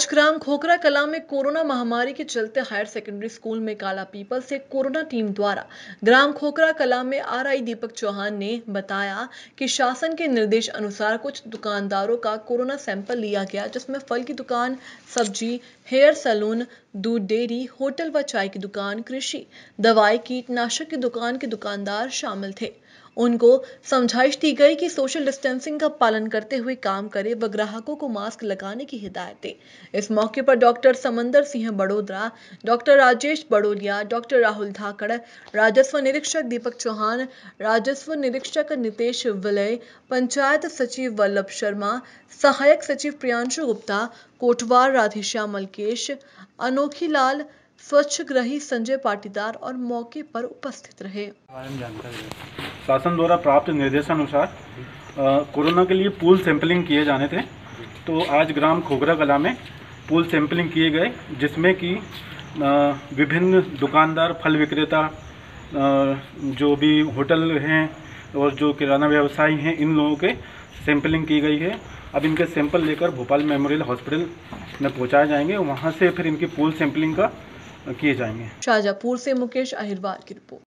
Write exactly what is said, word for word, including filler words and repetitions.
आज ग्राम खोखरा कलां में कोरोना महामारी के चलते हायर सेकेंडरी स्कूल में काला पीपल से कोरोना टीम द्वारा ग्राम खोखरा कलां में आरआई दीपक चौहान ने बताया कि शासन के निर्देश अनुसार कुछ दुकानदारों का कोरोना सैंपल लिया गया, जिसमें फल की दुकान, सब्जी, हेयर सैलून, दूध डेयरी, होटल व चाय की दुकान, कृषि, दवाई, कीटनाशक की दुकान के दुकानदार शामिल थे। उनको समझाइश दी गई कि सोशल डिस्टेंसिंग का पालन करते हुए काम करें व ग्राहकों को मास्क लगाने की हिदायत दें। इस मौके पर doctor Samandar Singh Badodara, doctor Rajesh Badoliya, doctor Rahul Dhakad, राजस्व निरीक्षक दीपक चौहान, राजस्व निरीक्षक नितेश विलय, पंचायत सचिव वल्लभ शर्मा, सहायक सचिव प्रियांशु गुप्ता, कोटवार राधेश्याम मलकेश, अनोखी लाल, स्वच्छग्रही संजय पाटीदार और मौके पर उपस्थित रहे। शासन द्वारा प्राप्त निर्देशानुसार कोरोना के लिए पूल सैंपलिंग किए जाने थे, तो आज ग्राम खोखरा कलां में पूल सैंपलिंग किए गए, जिसमें कि विभिन्न दुकानदार, फल विक्रेता, जो भी होटल हैं और जो किराना व्यवसायी हैं, इन लोगों के सैंपलिंग की गई है। अब इनके सैंपल लेकर भोपाल मेमोरियल हॉस्पिटल में पहुंचाए जाएंगे, वहां से फिर इनकी पूल सैंपलिंग का किए जाएंगे। शाहजहांपुर से मुकेश अहिरवार की रिपोर्ट।